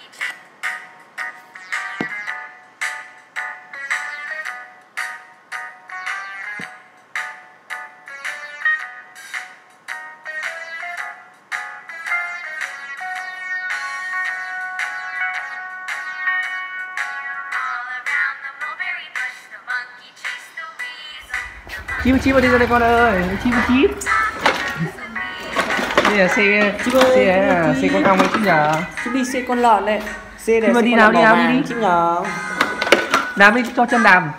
Chim vào đi ra đây con ơi, chim. Đây là xe con ong ấy chứ nhờ. Chim đi xe con lợn đấy. Xe này Chim đi nào đi. Chim nhờ. Đạp đi cho chân đạp.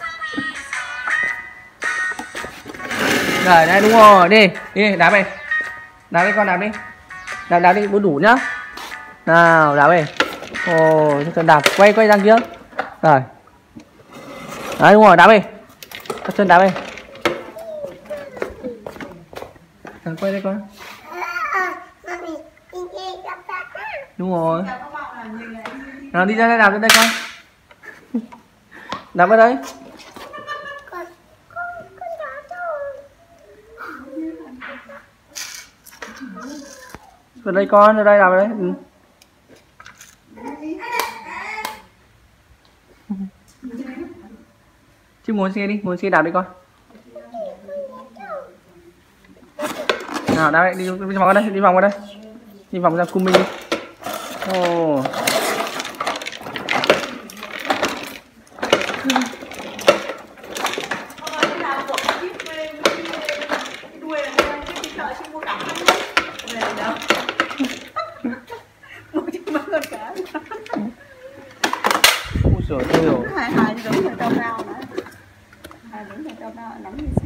Rồi đây đúng rồi, đi đạp đi. Đạp đi con đạp đi. Đạp đi muốn đủ nhá. Nào đạp đi. Ồ cho chân đạp, quay ra kia. Rồi. Đấy đúng rồi, đạp đi. Cho chân đạp đi. Quay đây con. Đúng rồi. Nào đi ra đây, đạp lên đây con. Đạp vào đây. Vào đây con, vào đây đạp vào đây. Chứ ngồi xe đạp đi con. Nào đây đi vòng vào đây, đi vòng ra cung minh đi. Ồ. Ôi giời ơi. Hai đứng ở trong rau nữa. Hai đứng ở trong rau nắm như xe.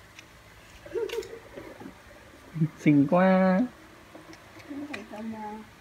Xinh quá. Đúng rồi,